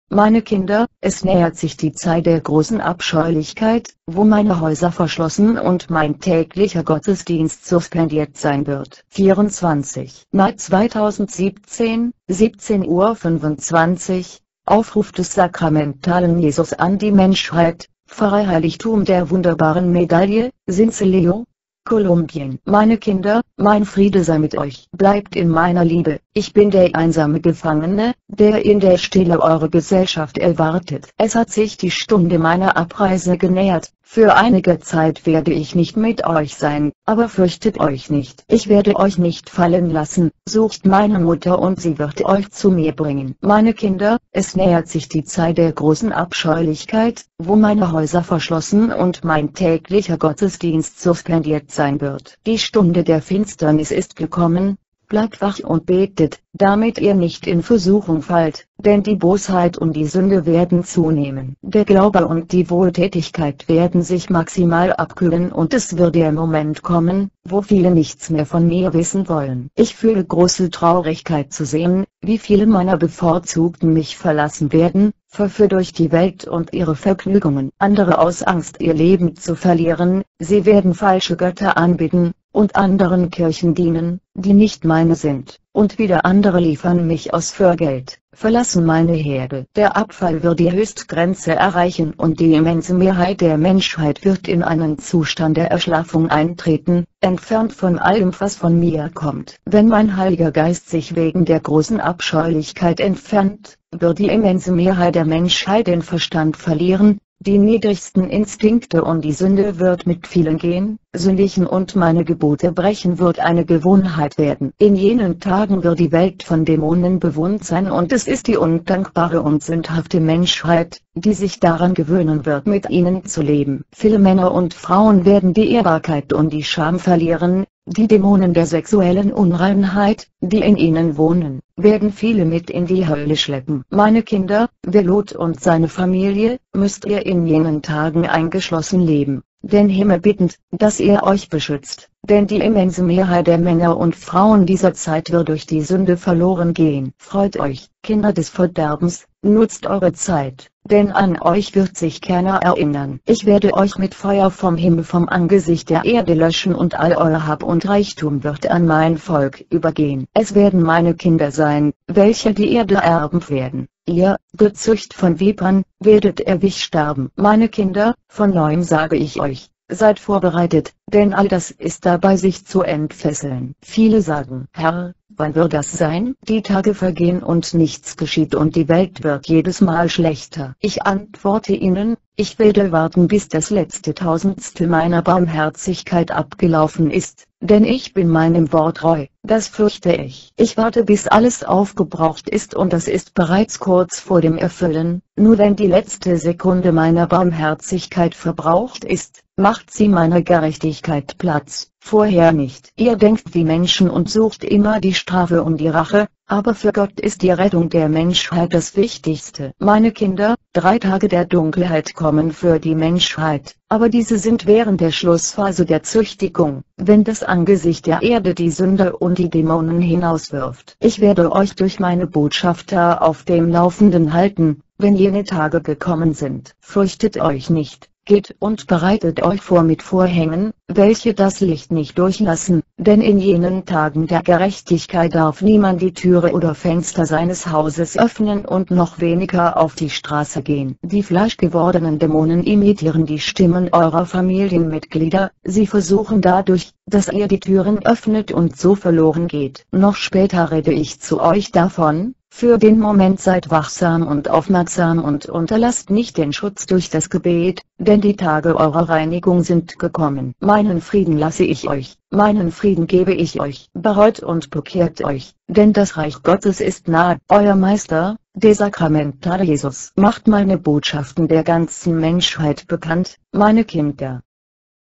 Meine Kinder, es nähert sich die Zeit der großen Abscheulichkeit, wo meine Häuser verschlossen und mein täglicher Gottesdienst suspendiert sein wird. 24. Mai 2017, 17:25 Uhr, Aufruf des sakramentalen Jesus an die Menschheit, Pfarrer Heiligtum der wunderbaren Medaille, Sincelejo, Kolumbien. Meine Kinder, mein Friede sei mit euch. Bleibt in meiner Liebe. Ich bin der einsame Gefangene, der in der Stille eure Gesellschaft erwartet. Es hat sich die Stunde meiner Abreise genähert. Für einige Zeit werde ich nicht mit euch sein, aber fürchtet euch nicht. Ich werde euch nicht fallen lassen. Sucht meine Mutter und sie wird euch zu mir bringen. Meine Kinder, es nähert sich die Zeit der großen Abscheulichkeit, wo meine Häuser verschlossen und mein täglicher Gottesdienst suspendiert sein wird. Die Stunde der Finsternis ist gekommen. Bleibt wach und betet, damit ihr nicht in Versuchung fallt, denn die Bosheit und die Sünde werden zunehmen. Der Glaube und die Wohltätigkeit werden sich maximal abkühlen und es wird der Moment kommen, wo viele nichts mehr von mir wissen wollen. Ich fühle große Traurigkeit zu sehen, wie viele meiner Bevorzugten mich verlassen werden, verführt durch die Welt und ihre Vergnügungen. Andere aus Angst ihr Leben zu verlieren, sie werden falsche Götter anbeten, und anderen Kirchen dienen, die nicht meine sind, und wieder andere liefern mich aus für Geld, verlassen meine Herde. Der Abfall wird die Höchstgrenze erreichen und die immense Mehrheit der Menschheit wird in einen Zustand der Erschlaffung eintreten, entfernt von allem was von mir kommt. Wenn mein Heiliger Geist sich wegen der großen Abscheulichkeit entfernt, wird die immense Mehrheit der Menschheit den Verstand verlieren, die niedrigsten Instinkte und die Sünde wird mit vielen gehen, sündigen und meine Gebote brechen wird eine Gewohnheit werden. In jenen Tagen wird die Welt von Dämonen bewohnt sein und es ist die undankbare und sündhafte Menschheit, die sich daran gewöhnen wird, mit ihnen zu leben. Viele Männer und Frauen werden die Ehrbarkeit und die Scham verlieren. Die Dämonen der sexuellen Unreinheit, die in ihnen wohnen, werden viele mit in die Hölle schleppen. Meine Kinder, wer Lot und seine Familie, müsst ihr in jenen Tagen eingeschlossen leben, den Himmel bittend, dass er euch beschützt, denn die immense Mehrheit der Männer und Frauen dieser Zeit wird durch die Sünde verloren gehen. Freut euch, Kinder des Verderbens, nutzt eure Zeit, denn an euch wird sich keiner erinnern. Ich werde euch mit Feuer vom Himmel vom Angesicht der Erde löschen und all euer Hab und Reichtum wird an mein Volk übergehen. Es werden meine Kinder sein, welche die Erde erben werden. Ihr, gezücht von Vipern, werdet ewig sterben. Meine Kinder, von neuem sage ich euch, seid vorbereitet, denn all das ist dabei sich zu entfesseln. Viele sagen, Herr, wann wird das sein? Die Tage vergehen und nichts geschieht und die Welt wird jedes Mal schlechter. Ich antworte ihnen, ich werde warten bis das letzte Tausendstel meiner Barmherzigkeit abgelaufen ist, denn ich bin meinem Wort treu, das fürchte ich. Ich warte bis alles aufgebraucht ist und das ist bereits kurz vor dem Erfüllen, nur wenn die letzte Sekunde meiner Barmherzigkeit verbraucht ist, macht sie meiner Gerechtigkeit Platz, vorher nicht. Ihr denkt wie Menschen und sucht immer die Strafe und die Rache, aber für Gott ist die Rettung der Menschheit das Wichtigste. Meine Kinder, 3 Tage der Dunkelheit kommen für die Menschheit, aber diese sind während der Schlussphase der Züchtigung, wenn das Angesicht der Erde die Sünder und die Dämonen hinauswirft. Ich werde euch durch meine Botschafter auf dem Laufenden halten, wenn jene Tage gekommen sind. Fürchtet euch nicht. Geht und bereitet euch vor mit Vorhängen, welche das Licht nicht durchlassen, denn in jenen Tagen der Gerechtigkeit darf niemand die Türe oder Fenster seines Hauses öffnen und noch weniger auf die Straße gehen. Die fleischgewordenen Dämonen imitieren die Stimmen eurer Familienmitglieder, sie versuchen dadurch, dass ihr die Türen öffnet und so verloren geht. Noch später rede ich zu euch davon. Für den Moment seid wachsam und aufmerksam und unterlasst nicht den Schutz durch das Gebet, denn die Tage eurer Reinigung sind gekommen. Meinen Frieden lasse ich euch, meinen Frieden gebe ich euch. Bereut und bekehrt euch, denn das Reich Gottes ist nahe. Euer Meister, der sakramentale Jesus, macht meine Botschaften der ganzen Menschheit bekannt, meine Kinder.